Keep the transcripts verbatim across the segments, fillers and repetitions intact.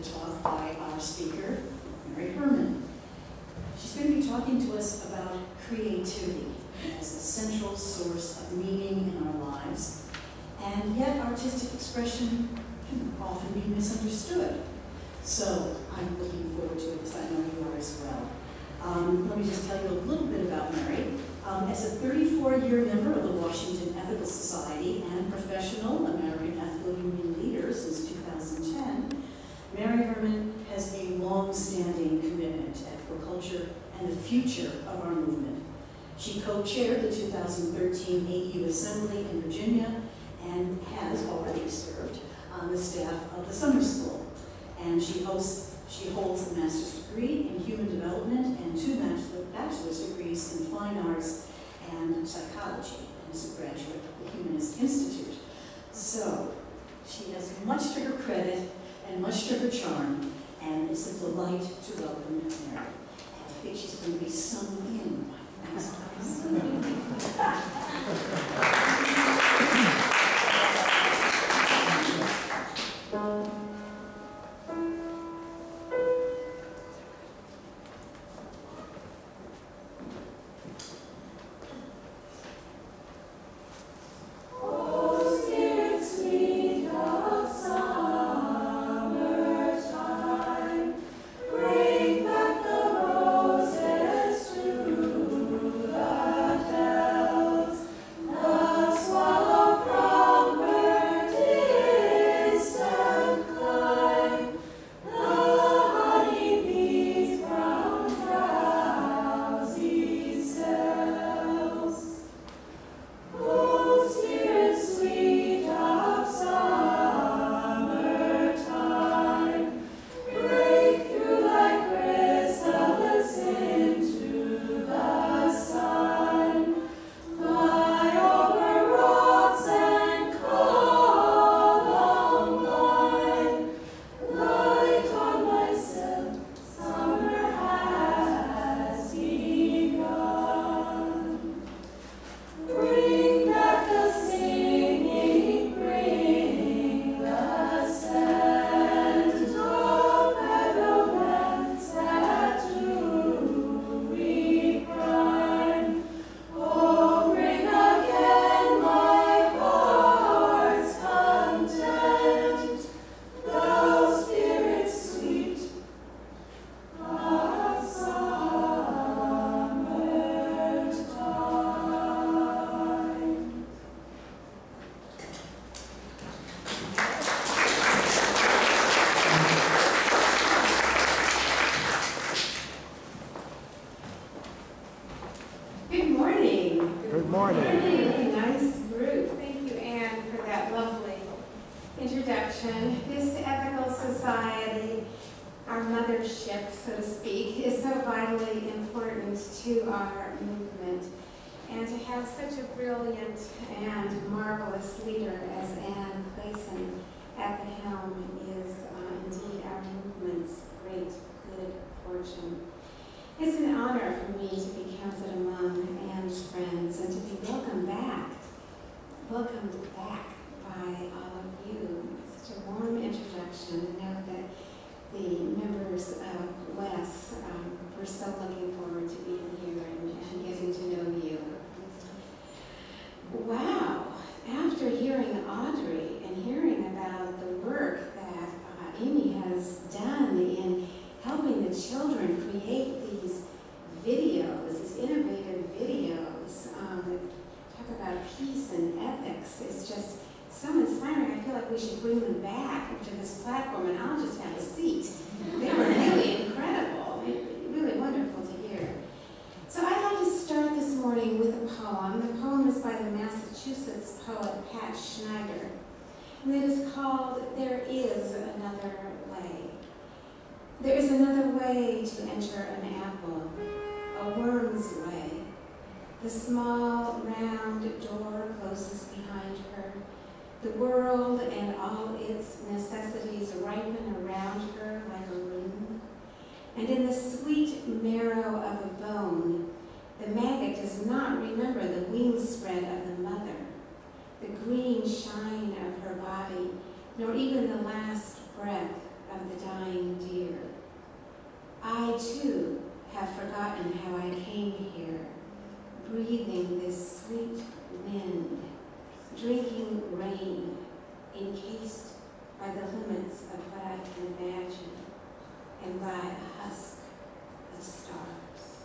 the talk by our speaker, Mary Herman. She's going to be talking to us about creativity as a central source of meaning in our lives, and yet artistic expression can often be misunderstood. So I'm looking forward to it, because I know you are as well. Um, let me just tell you a little bit about Mary. Um, as a thirty-four-year member of the Washington Ethical Society and professional American Ethical Union leader since two thousand ten, Mary Herman has a long-standing commitment to ethical culture and the future of our movement. She co-chaired the two thousand thirteen A U Assembly in Virginia and has already served on the staff of the summer school. And she hosts She holds a master's degree in human development and two bachelor's degrees in fine arts and psychology, and is a graduate of the Humanist Institute. So she has much to her credit and much to her charm, and it's a delight to welcome Mary. And I think she's going to be sung in by next nor even the last breath of the dying deer. I too have forgotten how I came here, breathing this sweet wind, drinking rain, encased by the limits of what I can imagine, and by a husk of stars.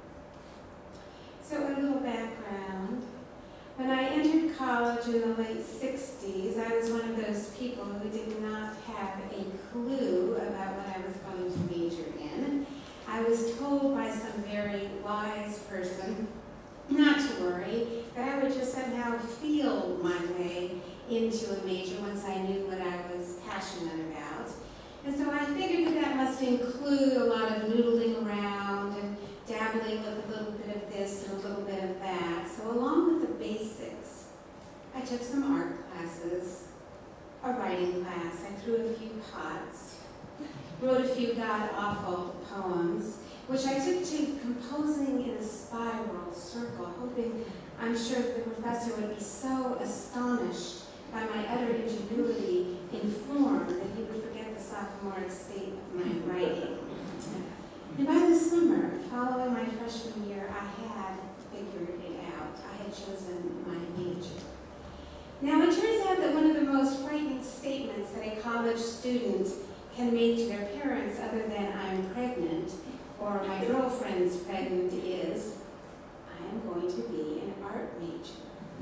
So a little background. When I entered college in the late sixties, I was one of those people who did not have a clue about what I was going to major in. I was told by some very wise person not to worry, that I would just somehow feel my way into a major once I knew what I was passionate about. And so I figured that that must include a lot of noodling around and dabbling with a little bit of this and a little bit of that. So along with the basics, I took some art classes, a writing class, I threw a few pots, wrote a few god-awful poems, which I took to composing in a spiral circle, hoping, I'm sure, that the professor would be so astonished by my utter ingenuity in form that he would forget the sophomoric state of my writing. And by the summer, following my freshman year, I had figured it out. I had chosen my major. Now, it turns out that one of the most frightening statements that a college student can make to their parents, other than I'm pregnant, or my girlfriend's pregnant, is, I am going to be an art major.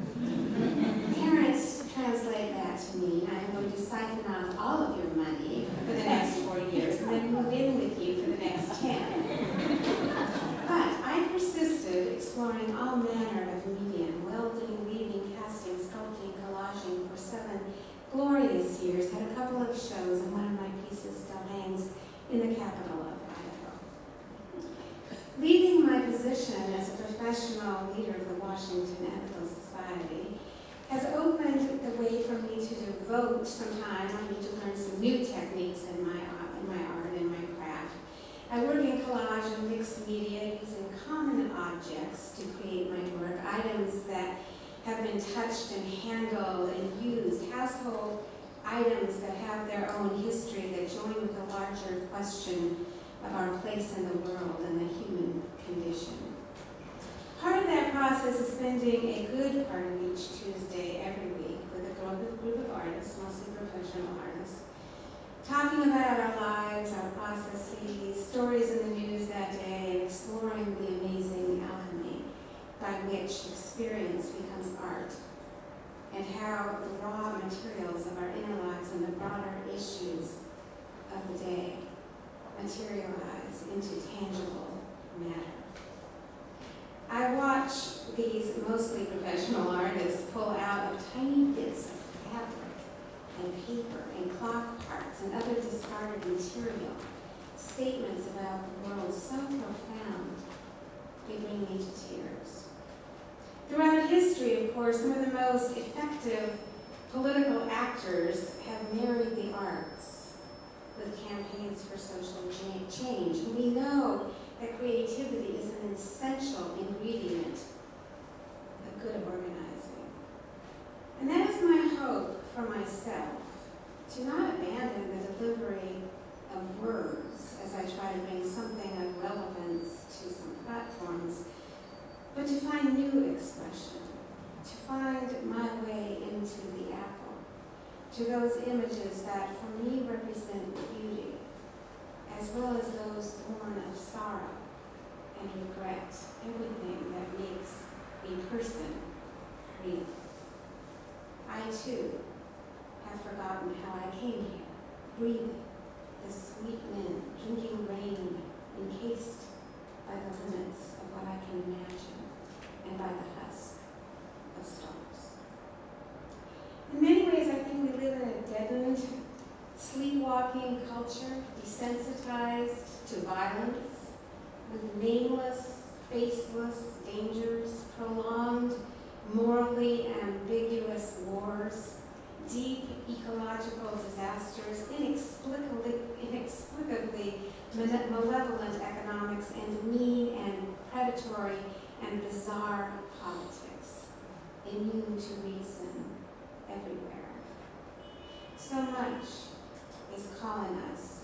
Parents translate that to mean I am going to siphon off all of your money for the next four years and then move in with you for the next ten. But I persisted, exploring all manner of medium, welding, weaving, casting, sculpting, collaging for seven glorious years, had a couple of shows, and one of my pieces still hangs in the capital of Idaho. Leaving my position as a professional leader of the Washington Ethical Society has opened the way for me to devote some time. I need to learn some new techniques in my, in my art and my craft. I work in collage and mixed media using common objects to create my work, items that have been touched and handled and used, household items that have their own history that join with the larger question of our place in the world and the human condition. Part of that process is spending a good part of each Tuesday every week with a group, group of artists, mostly professional artists, talking about our lives, our processes, stories in the news that day, and exploring the amazing alchemy by which experience becomes art, and how the raw materials of our inner lives and the broader issues of the day materialize into tangible matter. I watch these mostly professional artists pull out of tiny bits of fabric and paper and clock parts and other discarded material statements about the world so profound they bring me to tears. Throughout history, of course, some of the most effective political actors have married the arts with campaigns for social change. And we know that creativity is an essential ingredient of good organizing. And that is my hope for myself, to not abandon the delivery of words as I try to bring something of relevance to some platforms, but to find new expression, to find my way into the apple, to those images that for me represent beauty, as well as those born of sorrow and regret, everything that makes a person real. I too have forgotten how I came here, breathing the sweet wind, drinking rain, encased by the limits of what I can imagine, and by the husk of stars. In many ways, I think we live in a deadened, sleepwalking culture, desensitized to violence, with nameless, faceless dangers, prolonged, morally ambiguous wars, deep ecological disasters, inexplicably, inexplicably malevolent economics, and mean and predatory and bizarre politics, immune to reason everywhere. So much is calling us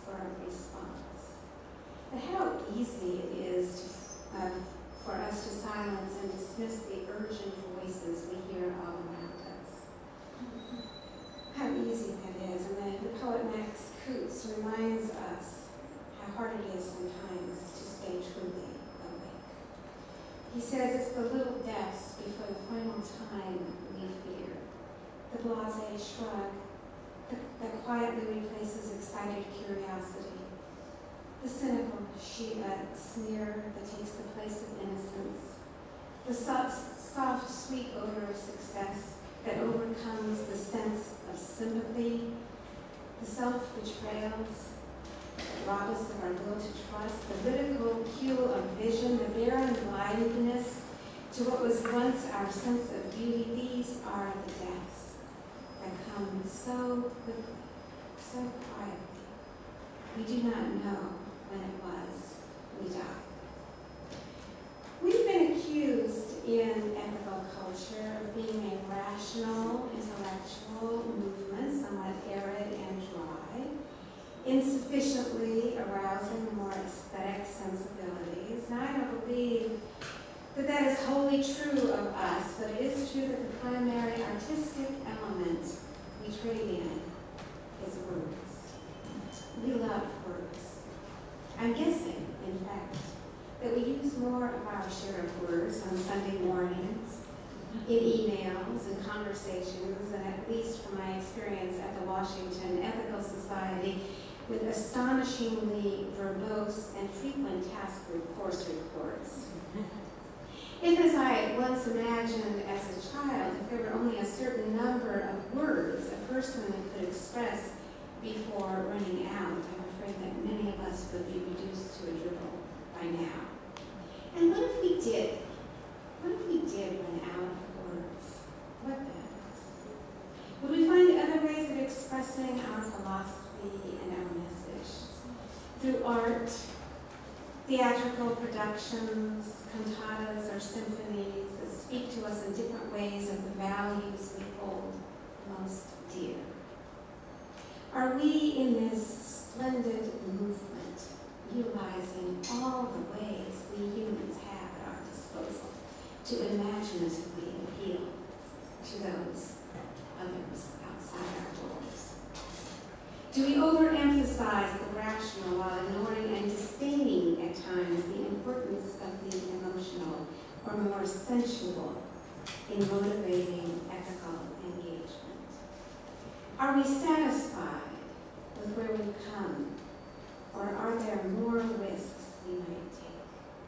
reminds us how hard it is sometimes to stay truly awake. He says it's the little deaths before the final time we fear. The blasé shrug that quietly replaces excited curiosity. The cynical Shia sneer that takes the place of innocence. The soft, soft, sweet odor of success that overcomes the sense of sympathy. The self-betrayals that rob us of our will to trust. The ridicule of vision, the barren blindness to what was once our sense of beauty. These are the deaths that come so quickly, so quietly. We do not know when it was we died. We've been accused in ethical culture of being a rational, intellectual movement, somewhat arid and dry, insufficiently arousing the more aesthetic sensibilities. Now, I don't believe that that is wholly true of us, but it is true that the primary artistic element we trade in is words. We love words. I'm guessing, in fact, that we use more of our share of words on Sunday mornings, in emails and conversations, and at least from my experience at the Washington Ethical Society, with astonishingly verbose and frequent task force reports. If, as I once imagined as a child, if there were only a certain number of words a person could express before running out, I'm afraid that many of us would be reduced to a dribble by now. And what if we did? What if we did run out of words? What then? Would we find other ways of expressing our philosophy and our message? Through art, theatrical productions, cantatas, or symphonies that speak to us in different ways of the values we hold most dear? Are we in this splendid movement utilizing all the ways we humans have at our disposal to imaginatively appeal to those others outside our doors? Do we overemphasize the rational while ignoring and disdaining at times the importance of the emotional or more sensual in motivating ethical engagement? Are we satisfied with where we've come, or are there more risks we might take?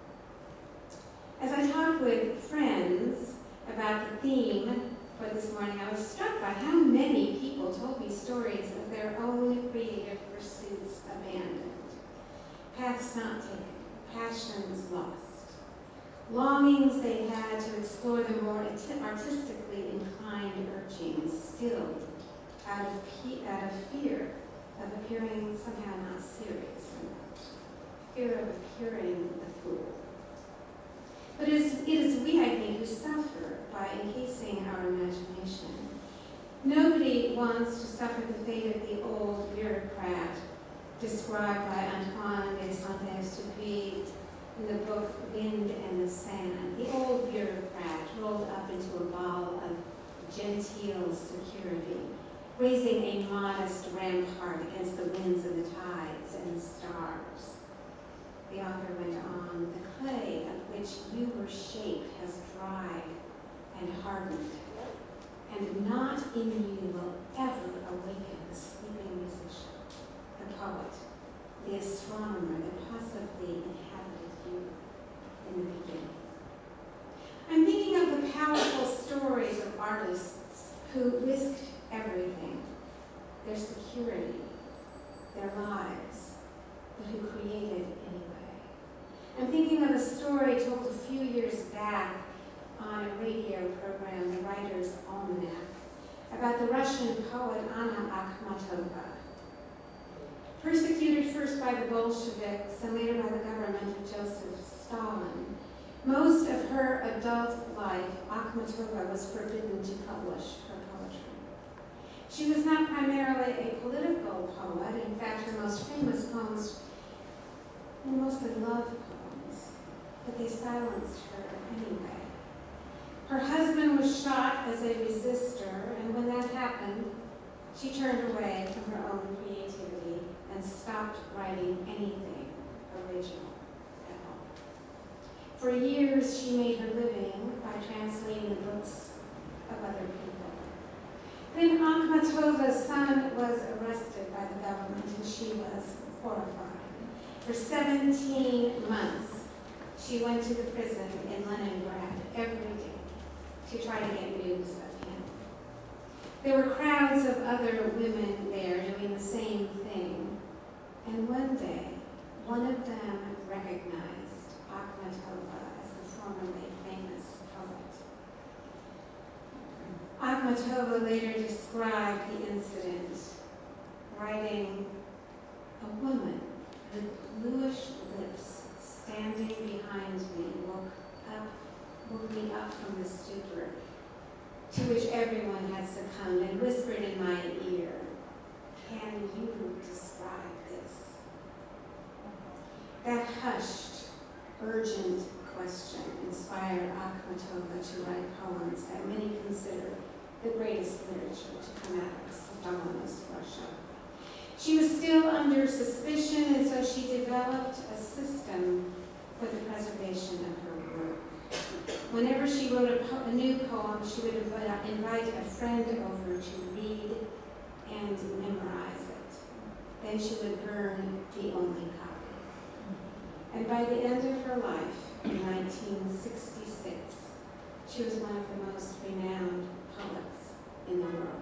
As I talked with friends about the theme for this morning, I was struck by how many people told me stories of their own creative pursuits abandoned, paths not taken, passions lost, longings they had to explore the more artistically inclined urgings stilled out of, pe- out of fear of appearing somehow not serious enough, fear of appearing the fool. But it is, it is we, I think, who suffer by encasing our imagination. Nobody wants to suffer the fate of the old bureaucrat described by Antoine de Saint-Exupéry in the book Wind and the Sand. The old bureaucrat rolled up into a ball of genteel security, raising a modest rampart against the winds and the tides and the stars. The author went on, the clay of which you were shaped has dried and hardened, and not in you will ever awaken the sleeping musician, the poet, the astronomer that possibly inhabited you in the beginning. I'm thinking of the powerful stories of artists who risked everything, their security, their lives, but who created anyway. I'm thinking of a story told a few years back on a radio program, The Writer's Almanac, about the Russian poet Anna Akhmatova. Persecuted first by the Bolsheviks and later by the government of Joseph Stalin, most of her adult life, Akhmatova was forbidden to publish her poetry. She was not primarily a political poet. In fact, her most famous poems were mostly love poems, but they silenced her anyway. Her husband was shot as a resistor, and when that happened, she turned away from her own creativity and stopped writing anything original at all. For years, she made her living by translating the books of other people. Then Akhmatova's son was arrested by the government, and she was horrified. For seventeen months, she went to the prison in Leningrad every day to try to get news of him. There were crowds of other women there doing the same thing, and one day, one of them recognized Akhmatova as the formerly famous poet. Akhmatova later described the incident, writing, "A woman with bluish lips standing behind me woke up, woke me up from the stupor to which everyone had succumbed and whispered in my ear, 'Can you describe this?' That hushed, urgent question inspired Akhmatova to write poems that many consider the greatest literature to come out of Stalinist Russia. She was still under suspicion, and so she developed a system for the preservation of her work. Whenever she wrote a, po- a new poem, she would invite, invite a friend over to read and memorize it. Then she would burn the only copy. And by the end of her life, in nineteen sixty-six, she was one of the most renowned poets in the world.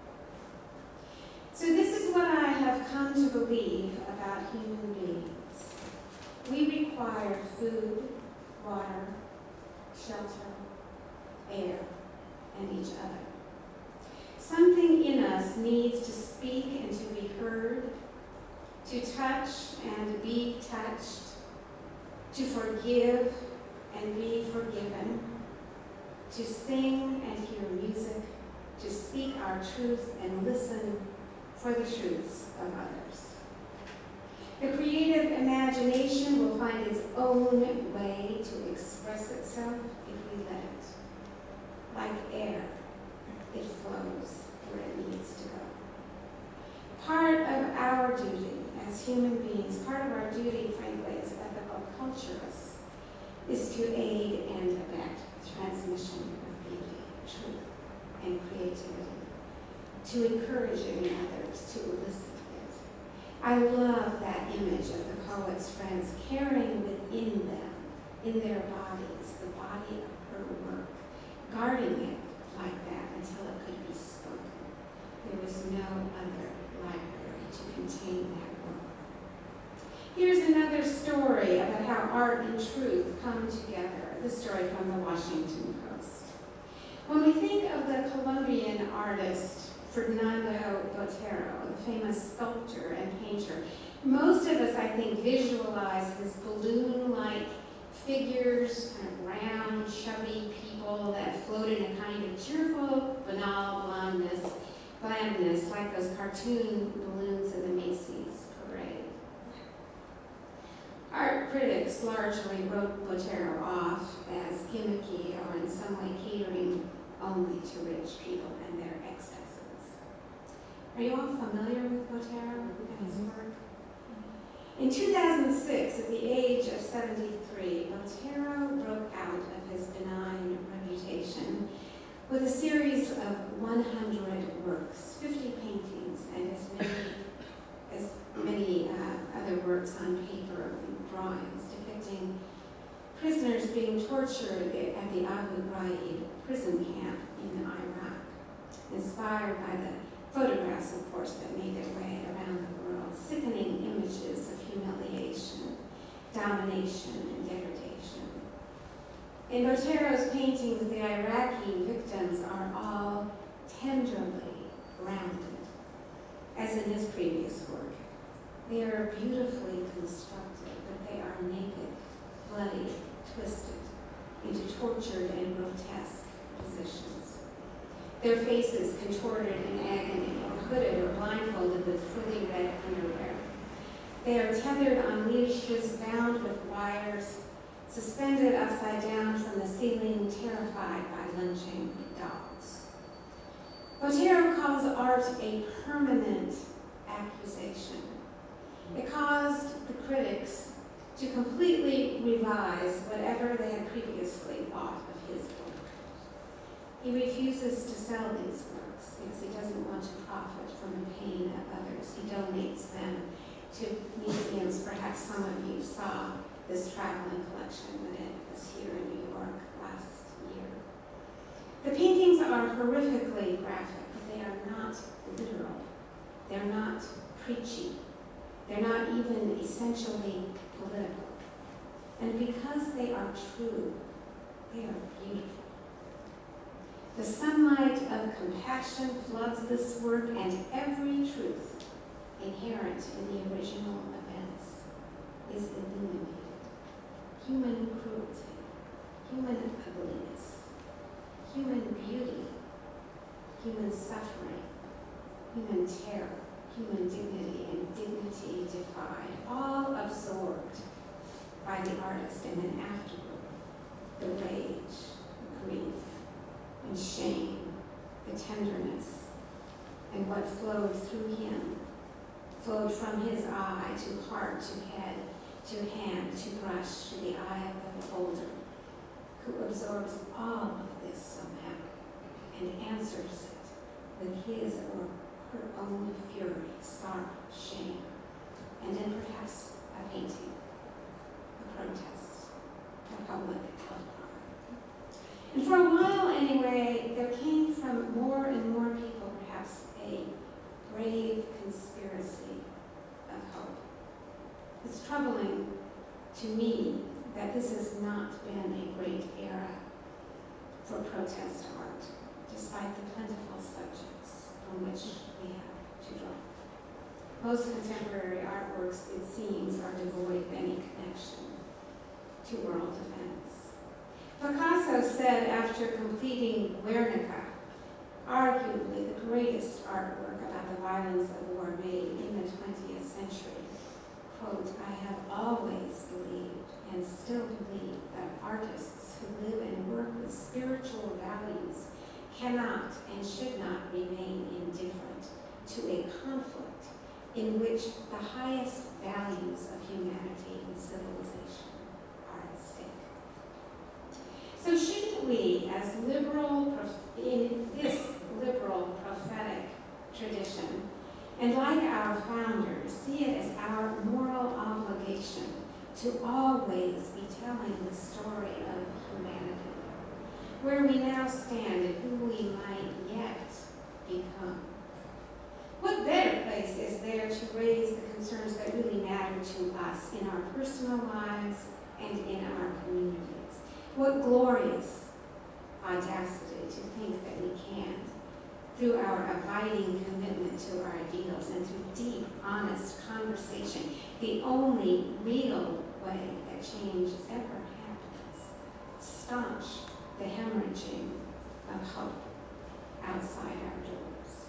So this is what I have come to believe about human beings. We require food, water, shelter, air, and each other. Something in us needs to speak and to be heard, to touch and be touched, to forgive and be forgiven, to sing and hear music, to speak our truth and listen for the truths of others. The creative imagination will find its own way to express itself if we let it. Like air, it flows where it needs to go. Part of our duty as human beings, part of our duty, frankly, as ethical culturists, is to aid and abet the transmission of beauty, truth, and creativity, to encourage it in others, to elicit it. I love that image of the poet's friends carrying within them, in their bodies, the body of her work, guarding it like that until it could be spoken. There was no other library to contain that work. Here's another story about how art and truth come together, the story from the Washington Post. When we think of the Colombian artist Fernando Botero, the famous sculptor and painter, most of us, I think, visualize his balloon-like figures, kind of round, chubby people that float in a kind of cheerful, banal blondness, blandness, like those cartoon balloons in the Macy's parade. Art critics largely wrote Botero off as gimmicky or in some way catering only to rich people and their excesses. Are you all familiar with Botero and his work? In two thousand six, at the age of seventy-three, Botero broke out of his benign reputation with a series of one hundred works, fifty paintings, and as many, as many uh, other works on paper and drawings depicting prisoners being tortured at the Abu Ghraib prison camp in Iraq, inspired by the photographs, of course, that made their way around the world, sickening images of humiliation, domination, and degradation. In Botero's paintings, the Iraqi victims are all tenderly rounded, as in his previous work. They are beautifully constructed, but they are naked, bloody, twisted into tortured and grotesque positions. Their faces contorted in agony, or hooded or blindfolded with frilly red underwear. They are tethered on leashes bound with wires, suspended upside down from the ceiling, terrified by lynching dogs. Botero calls art a permanent accusation. critics to completely revise whatever they had previously thought of his work. He refuses to sell these works because he doesn't want to profit from the pain of others. He donates them to museums. Perhaps some of you saw this traveling collection when it was here in New York last year. The paintings are horrifically graphic, but they are not literal. They're not preachy. They're not even essentially political. And because they are true, they are beautiful. The sunlight of compassion floods this work, and every truth inherent in the original events is illuminated. Human cruelty, human ugliness, human beauty, human suffering, human terror, human dignity, and dignity defied, all absorbed by the artist, and then afterward, the rage, grief, and shame, the tenderness, and what flowed through him, flowed from his eye to heart, to head, to hand, to brush, to the eye of the beholder, who absorbs all of this somehow and answers it with his or her own fury, sorrow, shame, and then perhaps a painting, a protest, a public outcry. And for a while anyway, there came from more and more people perhaps a brave conspiracy of hope. It's troubling to me that this has not been a great era for protest art, despite the plentiful subjects from which we have to draw. Most contemporary artworks, it seems, are devoid of any connection to world events. Picasso said after completing Guernica, arguably the greatest artwork about the violence of war made in the twentieth century, quote, "I have always believed and still believe that artists who live and work with spiritual values cannot and should not remain indifferent to a conflict in which the highest values of humanity and civilization are at stake." So shouldn't we, as liberal, in this liberal prophetic tradition, and like our founders, see it as our moral obligation to always be telling the story of humanity, where we now stand and who we might yet become? What better place is there to raise the concerns that really matter to us in our personal lives and in our communities? What glorious audacity to think that we can, through our abiding commitment to our ideals and through deep, honest conversation, the only real way that change ever happens, staunch the hemorrhaging of hope outside our doors.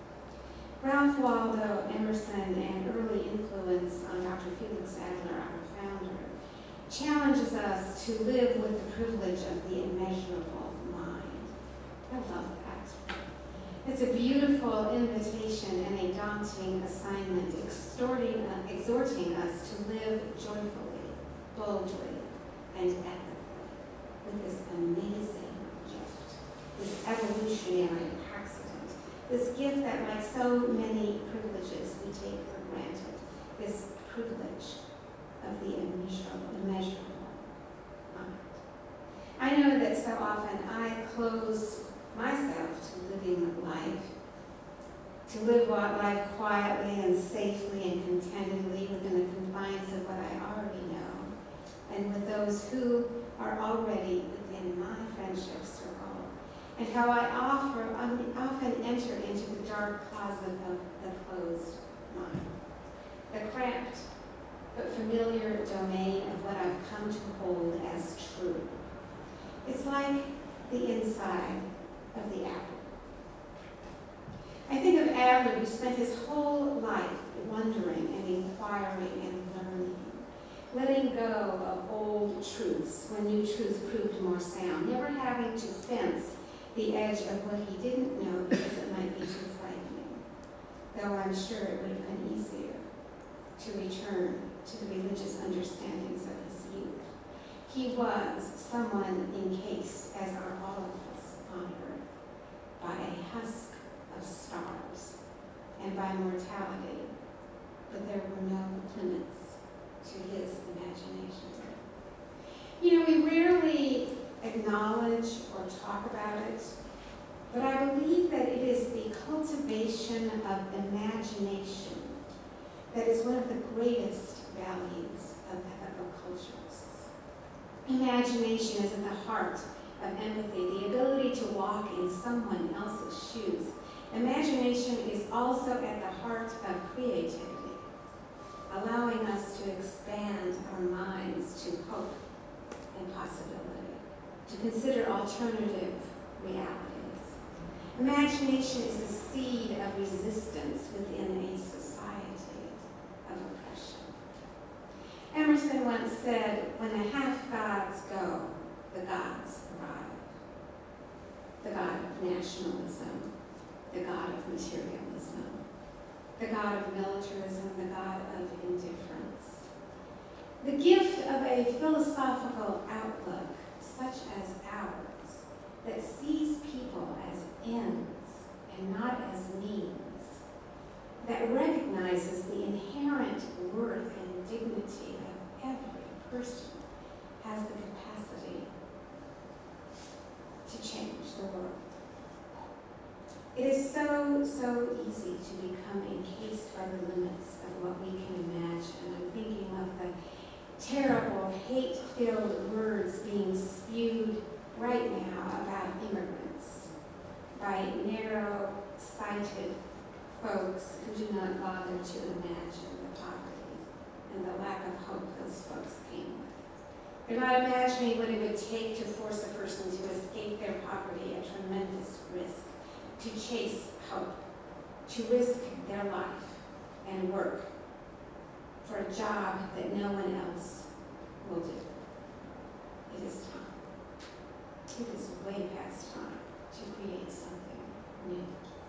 Ralph Waldo Emerson, and early influence on Doctor Felix Adler, our founder, challenges us to live with the privilege of the immeasurable mind. I love that. It's a beautiful invitation and a daunting assignment, exhorting, uh, exhorting us to live joyfully, boldly, and ethically with this amazing gift, this evolutionary accident, this gift that, like so many privileges we take for granted, this privilege of the immeasurable, immeasurable mind. I know that so often I close myself to living life, to live life quietly and safely and contentedly within the confines of what I already know, and with those who are already within my friendship circle, and how I offer, um, often enter into the dark closet of the closed mind, the cramped but familiar domain of what I've come to hold as true. It's like the inside of the apple. I think of Adler, who spent his whole life wondering and inquiring and learning, letting go of old truths when new truth proved more sound, never having to fence the edge of what he didn't know because it might be too frightening, though I'm sure it would have been easier to return to the religious understandings of his youth. He was someone encased, as are all of us on earth, by a husk of stars and by mortality, but there were no limits to his imagination. You know, we rarely acknowledge or talk about it, but I believe that it is the cultivation of imagination that is one of the greatest values of ethical cultures. Imagination is at the heart of empathy, the ability to walk in someone else's shoes. Imagination is also at the heart of creativity, allowing us to expand our minds to hope and possibility, to consider alternative realities. Imagination is the seed of resistance within a society of oppression. Emerson once said, when the half-gods go, the gods arrive. The god of nationalism, the god of materialism, the god of militarism, the god of indifference. The gift of a philosophical outlook such as ours that sees people as ends and not as means, that recognizes the inherent worth and dignity of every person, has the capacity to change the world. It is so, so easy to become encased by the limits of what we can imagine. I'm thinking of the terrible, hate-filled words being spewed right now about immigrants by narrow-sighted folks who do not bother to imagine the poverty and the lack of hope those folks came with. They're not imagining what it would take to force a person to escape their poverty at tremendous risk, to chase hope, to risk their life and work for a job that no one else will do. It is time. It is way past time to create something new.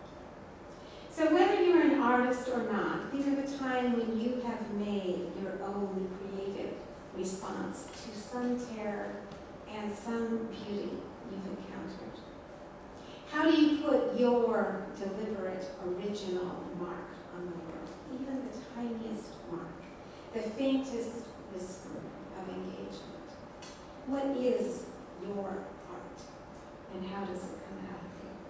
So whether you're an artist or not, think of a time when you have made your own creative response to some terror and some beauty you've encountered. How do you put your deliberate, original mark on the world, even the tiniest mark, the faintest whisper of engagement? What is your art, and how does it come out of you?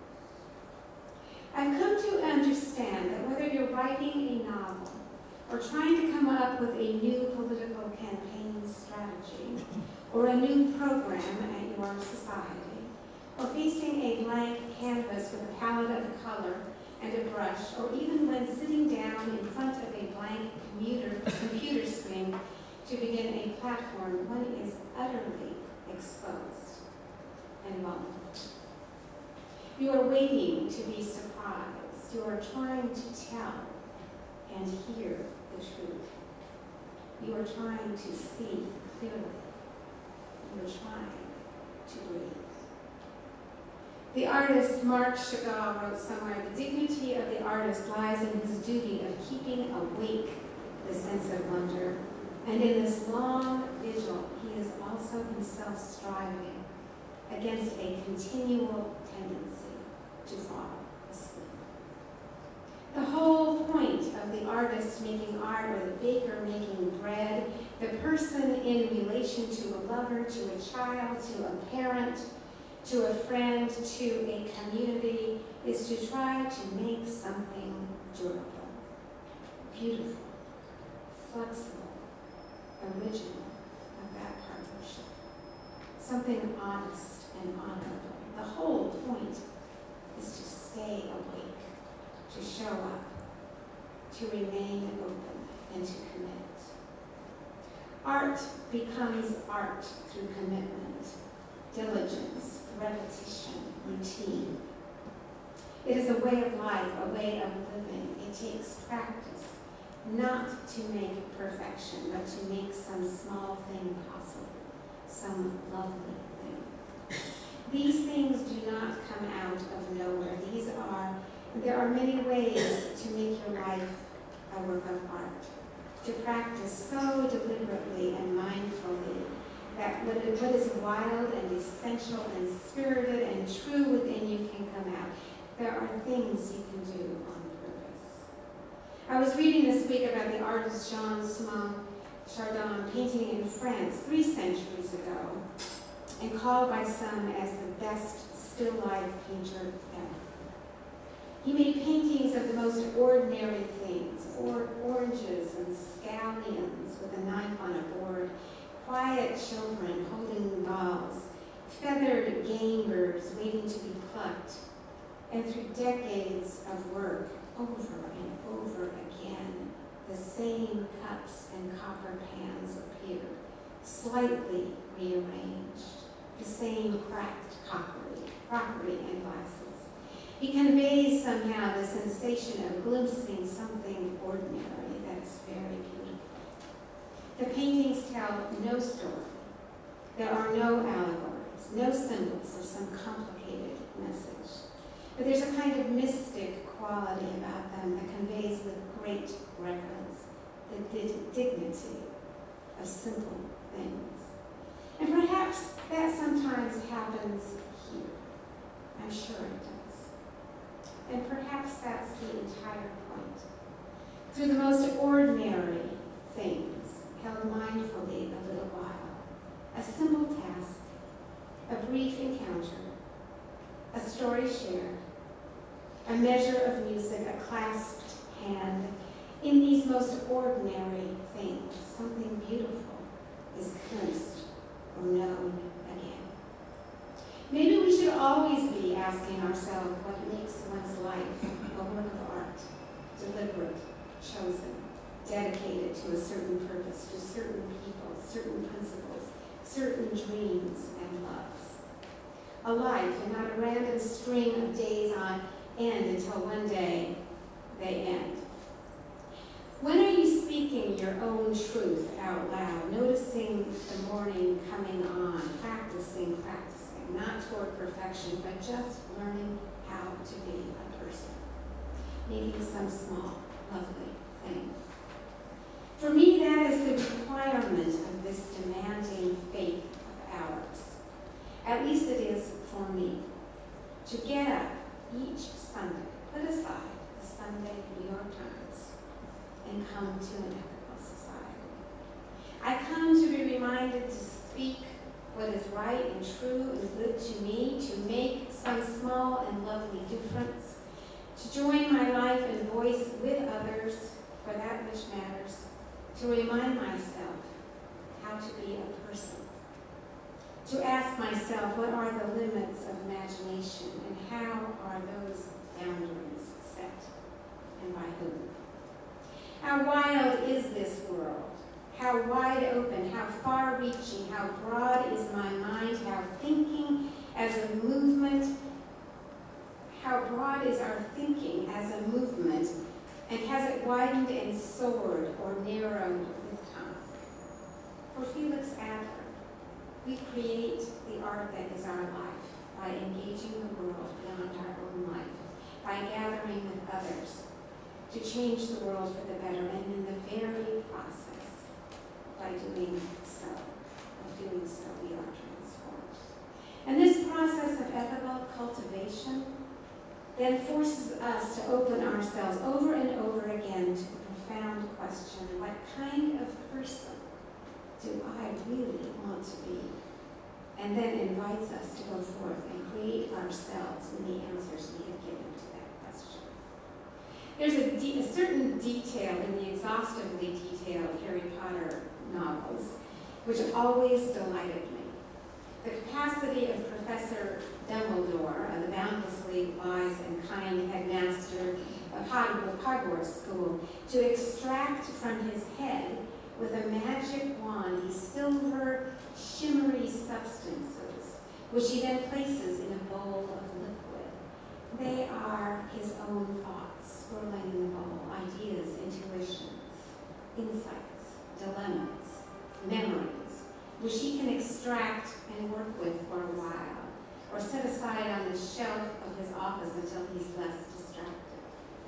I've come to understand that whether you're writing a novel or trying to come up with a new political campaign strategy or a new program at your society, or facing a blank canvas with a palette of color and a brush, or even when sitting down in front of a blank computer, computer screen to begin a platform, one is utterly exposed and vulnerable. You are waiting to be surprised. You are trying to tell and hear the truth. You are trying to see clearly. You are trying to breathe. The artist Marc Chagall wrote somewhere, the dignity of the artist lies in his duty of keeping awake the sense of wonder. And in this long vigil, he is also himself striving against a continual tendency to fall asleep. The whole point of the artist making art, or the baker making bread, the person in relation to a lover, to a child, to a parent, to a friend, to a community, is to try to make something durable, beautiful, flexible, original of that partnership. Something honest and honorable. The whole point is to stay awake, to show up, to remain open, and to commit. Art becomes art through commitment, diligence, repetition, routine. It is a way of life, a way of living. It takes practice, not to make perfection, but to make some small thing possible, some lovely thing. These things do not come out of nowhere. These are, there are many ways to make your life a work of art, to practice so deliberately and mindfully that what what is wild and essential and spirited and true within you can come out. There are things you can do on purpose. I was reading this week about the artist Jean-Simon Chardin painting in France three centuries ago and called by some as the best still life painter ever. He made paintings of the most ordinary things, or oranges and scallions with a knife on a board, quiet children holding balls, feathered game birds waiting to be plucked, and through decades of work, over and over again, the same cups and copper pans appear, slightly rearranged, the same cracked crockery, crockery and glasses. He conveys somehow the sensation of glimpsing something ordinary that is very beautiful. The paintings tell no story. There are no allegories, no symbols or some complicated message. But there's a kind of mystic quality about them that conveys with great reverence the dig- dignity of simple things. And perhaps that sometimes happens here. I'm sure it does. And perhaps that's the entire point. Through the most ordinary things, held mindfully a little while, a simple task, a brief encounter, a story shared, a measure of music, a clasped hand. In these most ordinary things, something beautiful is glimpsed or known again. Maybe we should always be asking ourselves what makes one's life a work of art, deliberate, chosen, dedicated to a certain purpose, to certain people, certain principles, certain dreams and loves. A life and not a random string of days on end until one day they end. When are you speaking your own truth out loud, noticing the morning coming on, practicing, practicing, not toward perfection, but just learning how to be a person, making some small, lovely thing? For me, that is the requirement of this demanding faith of ours. At least it is for me. To get up each Sunday, put aside the Sunday New York Times, and come to an ethical society. I come to be reminded to speak what is right and true and good to me, to make some small and lovely difference, to join my life and voice with others for that which matters, to remind myself how to be a person, to ask myself what are the limits of imagination and how are those boundaries set and by whom. How wild is this world? How wide open, how far-reaching, how broad is my mind, how thinking as a movement, how broad is our thinking as a movement, and has it widened and soared or narrowed with time? For Felix Adler, we create the art that is our life by engaging the world beyond our own life, by gathering with others to change the world for the better, and in the very process, by doing so, of doing so, we are transformed. And this process of ethical cultivation then forces us to open ourselves over and over again to the profound question, what kind of person do I really want to be? And then invites us to go forth and create ourselves in the answers we have given to that question. There's a, de- a certain detail in the exhaustively detailed Harry Potter novels which always delighted me. The capacity of Professor Dumbledore, uh, the boundlessly wise and kind headmaster of Hogwarts School, to extract from his head with a magic wand these silver, shimmery substances, which he then places in a bowl of liquid. They are his own thoughts swirling in the bowl, ideas, intuitions, insights, dilemmas, memories, which he can extract and work with for a while, or set aside on the shelf of his office until he's less distracted.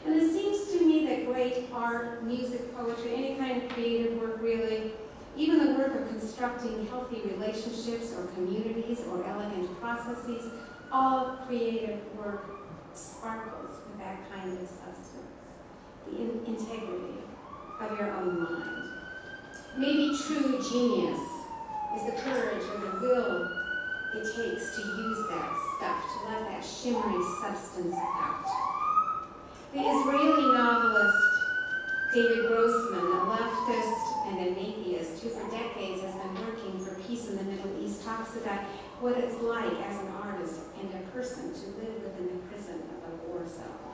And it seems to me that great art, music, poetry, any kind of creative work really, even the work of constructing healthy relationships or communities or elegant processes, all creative work sparkles with that kind of substance, the in integrity of your own mind. Maybe true genius is the courage or the will it takes to use that stuff, to let that shimmery substance out. The Israeli novelist David Grossman, a leftist and an atheist who for decades has been working for peace in the Middle East, talks about what it's like as an artist and a person to live within the prison of a war zone.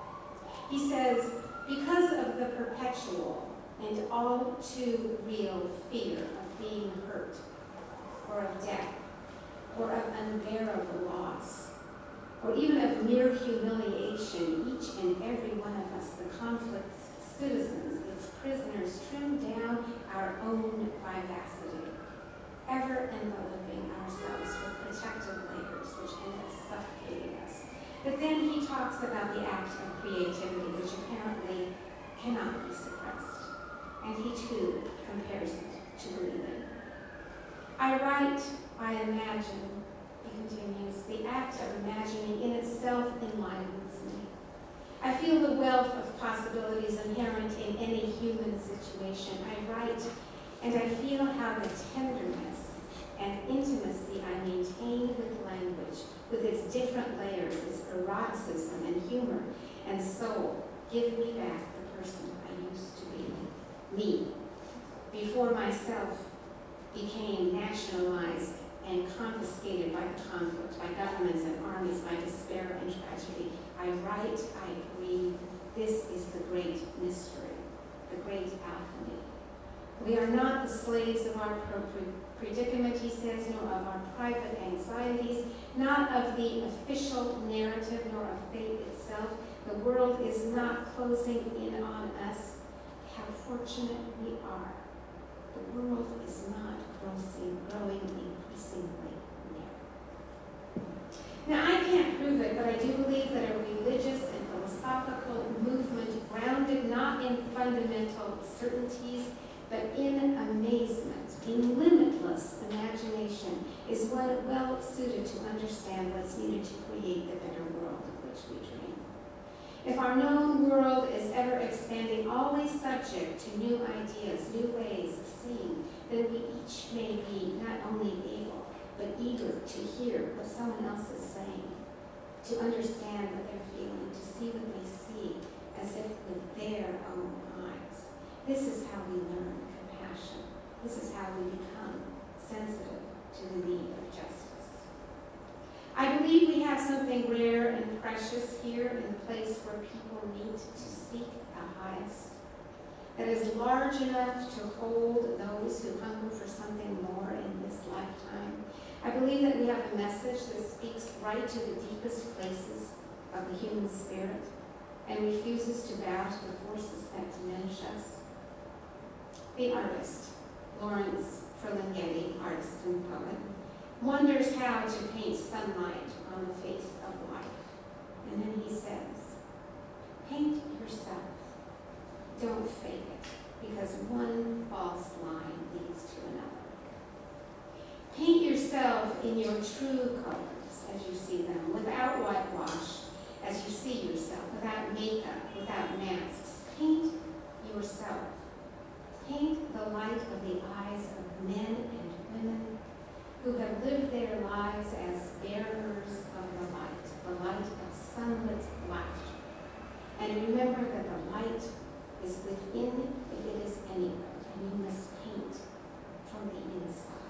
He says, because of the perpetual and all too real fear of being hurt, or of death, or of unbearable loss, or even of mere humiliation, each and every one of us, the conflict's citizens, its prisoners, trim down our own vivacity, ever enveloping ourselves with protective layers which end up suffocating us. But then he talks about the act of creativity, which apparently cannot be suppressed. And he too compares it to breathing. I write, I imagine, he continues, the act of imagining in itself enlivens me. I feel the wealth of possibilities inherent in any human situation. I write, and I feel how the tenderness and intimacy I maintain with language, with its different layers, its eroticism and humor and soul, give me back the person I used to be. Me, before myself became nationalized and confiscated by the conflict, by governments and armies, by despair and tragedy. I write, I breathe. This is the great mystery, the great alchemy. We are not the slaves of our predicament, he says, nor of our private anxieties, not of the official narrative, nor of fate itself. The world is not closing in on us. How fortunate we are. The world is not growing, growing increasingly near. Now, I can't prove it, but I do believe that a religious and philosophical movement grounded not in fundamental certainties, but in amazement, in limitless imagination, is what well suited to understand what's needed to create the better world of which we dream. If our known world is ever expanding, always subject to new ideas, new ways of seeing, then we each may be not only able, but eager to hear what someone else is saying, to understand what they're feeling, to see what they see, as if with their own eyes. This is how we learn compassion. This is how we become sensitive to the need of justice. I believe we have something rare and precious here in the place where people meet to seek the highest, that is large enough to hold those who hunger for something more in this lifetime. I believe that we have a message that speaks right to the deepest places of the human spirit and refuses to bow to the forces that diminish us. The artist, Lawrence Ferlinghetti, artist and poet, wonders how to paint sunlight on the face of life. And then he says, paint yourself. Don't fake it, because one false line leads to another. Paint yourself in your true colors as you see them, without whitewash as you see yourself, without makeup, without masks. Paint yourself. Paint the light of the eyes of men and women who have lived their lives as bearers of the light, the light of sunlit laughter. And remember that the light is within if it is anywhere, and you must paint from the inside.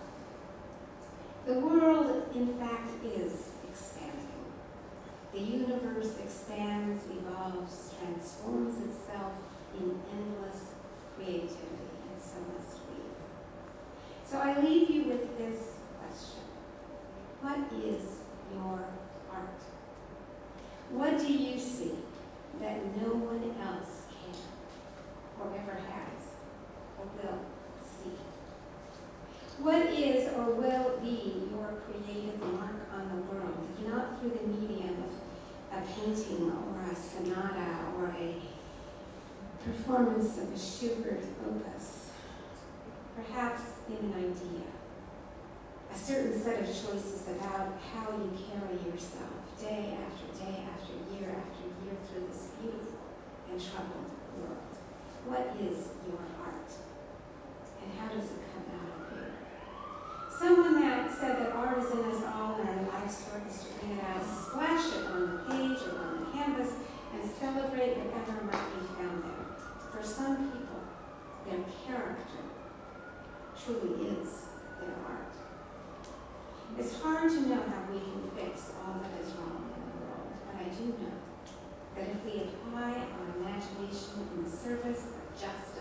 The world, in fact, is expanding. The universe expands, evolves, transforms itself in endless creativity, and so must we. So I leave you with this question. What is your art? What do you see that no one else can, or ever has, or will see? What is or will be your creative mark on the world, if not through the medium of a painting or a sonata or a performance of a Schubert opus, perhaps in an idea, a certain set of choices about how you carry yourself day after day after year after year through this beautiful and troubled world. What is your art? And how does it come out of you? Someone that said that art is in us all and our life's work is to bring it out, splash it on the page or on the canvas, and celebrate whatever might be found there. For some people, their character truly is their art. It's hard to know how we can fix all that is wrong in the world, but I do know that if we apply our imagination in the service of justice,